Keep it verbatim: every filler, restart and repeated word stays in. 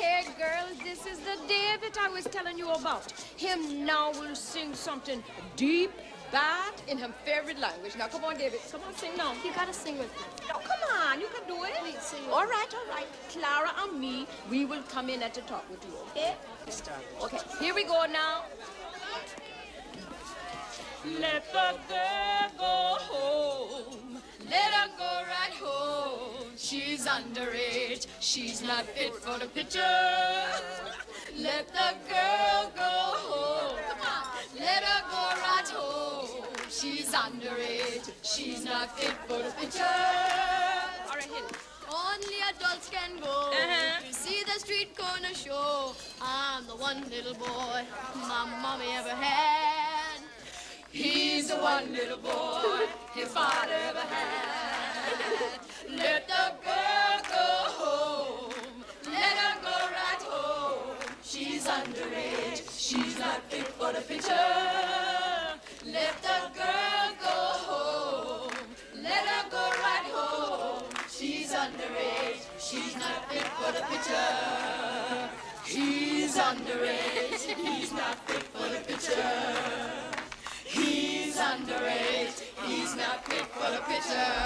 Hey, girls, this is the David I was telling you about. Him now will sing something deep, bad, in his favorite language. Now, come on, David. Come on, sing now. You gotta sing with me. No, come on. You can do it. Please, sing with all right, all right. Clara and me, we will come in at the top with you, okay? Okay, here we go now. Let the girl go home. Let her go right home. She's underage. She's not fit for the picture. Let the girl go home. Let her go right home. She's underage. She's not fit for the picture. All right, hit it. Only adults can go Uh-huh. to see the street corner show. I'm the one little boy my mommy ever had. He's the one little boy his father ever had. Let the girl go home. Let her go right home. She's underage. She's not fit for the picture. Let the girl go home. Let her go right home. She's underage. She's not fit for the picture. He's underage. He's not fit for the picture. He's underage. He's not fit for the picture.